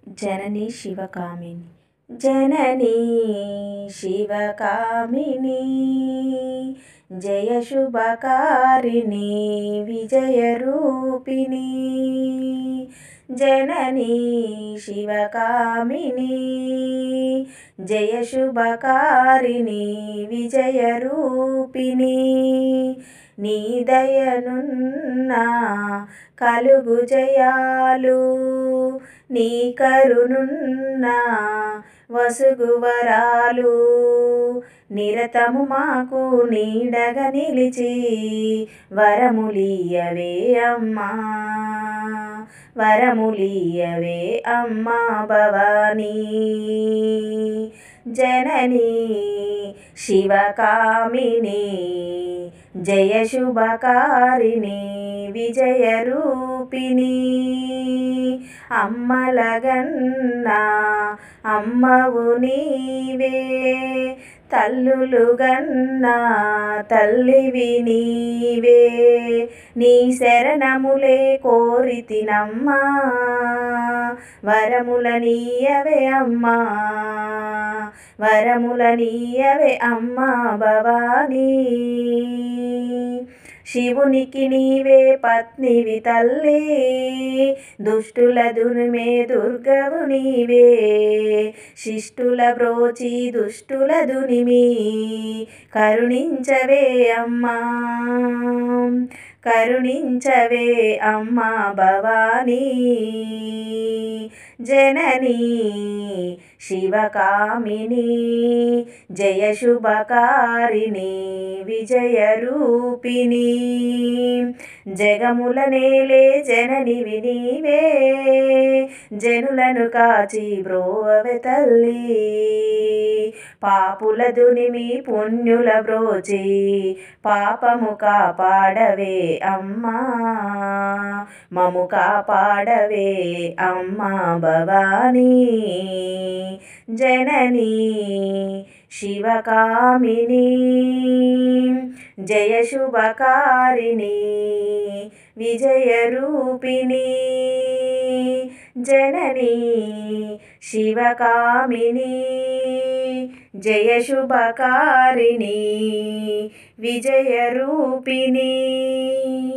जननी शिवकामिनी जननी शिवकामिनी जय शुभकारिणी विजयरूपिणी जननी शिवकामिनी जय शुभकारिणी विजयरूपिणी నీ దయనున్నా కలుగు జయాలు నీ కరుణున్నా వసుగు వరాలు నిరతము మాకు నీడగా నిలిచి వరములియవే అమ్మా వరములియవే అమ్మా భవానీ जननी शिवकामिनी जय शुभकारिणी विजयरूपिणी अम्मलगन्ना अम्मवु नीवे తల్లులుగన్నా తల్లివి నీవే నీ శరణములే కోరితినమ్మా వరములనీయవే అమ్మా వరములనీయవే అమ్మా భవానీ శివునికి నీవే పత్నివి తల్లి దుష్టుల దునిమే దుర్గవు నీవే శిష్టుల బ్రోచి దుష్టుల దునిమి కరుణించవే అమ్మా కరుణించవే అమ్మా భవానీ जननी शिवकामिनी जय शुभकारिणी विजयरूपिणी जगमुल नेले जननिवि नीवे जनुలను కాచి బ్రోవె తల్లి పాపుల దునిమి పుణ్యుల బ్రోచి పాపము కాపాడవే అమ్మా మము కాపాడవే అమ్మా భవానీ जननी शिवकामिनी जय शुभकारिणी विजयरूपिणी जननी शिवकामिनी जय शुभकारिणी विजयरूपिणी।